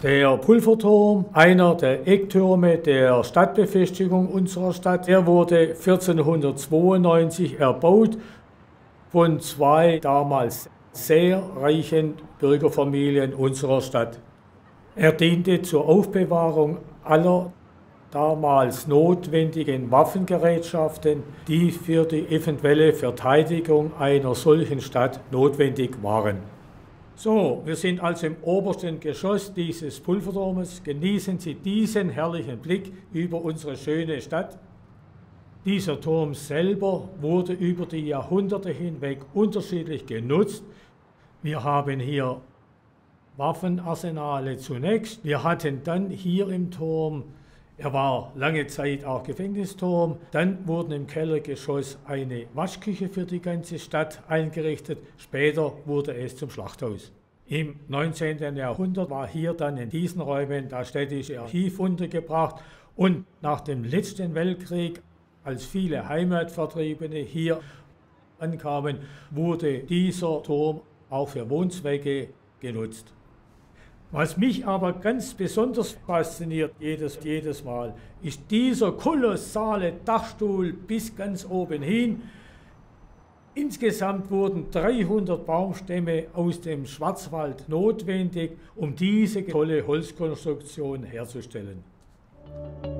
Der Pulverturm, einer der Ecktürme der Stadtbefestigung unserer Stadt, der wurde 1492 erbaut von zwei damals sehr reichen Bürgerfamilien unserer Stadt. Er diente zur Aufbewahrung aller damals notwendigen Waffengerätschaften, die für die eventuelle Verteidigung einer solchen Stadt notwendig waren. So, wir sind also im obersten Geschoss dieses Pulverturmes. Genießen Sie diesen herrlichen Blick über unsere schöne Stadt. Dieser Turm selber wurde über die Jahrhunderte hinweg unterschiedlich genutzt. Wir haben hier Waffenarsenale zunächst. Wir hatten dann hier im Turm, er war lange Zeit auch Gefängnisturm, dann wurden im Kellergeschoss eine Waschküche für die ganze Stadt eingerichtet, später wurde es zum Schlachthaus. Im 19. Jahrhundert war hier dann in diesen Räumen das städtische Archiv untergebracht und nach dem letzten Weltkrieg, als viele Heimatvertriebene hier ankamen, wurde dieser Turm auch für Wohnzwecke genutzt. Was mich aber ganz besonders fasziniert jedes Mal, ist dieser kolossale Dachstuhl bis ganz oben hin. Insgesamt wurden 300 Baumstämme aus dem Schwarzwald notwendig, um diese tolle Holzkonstruktion herzustellen.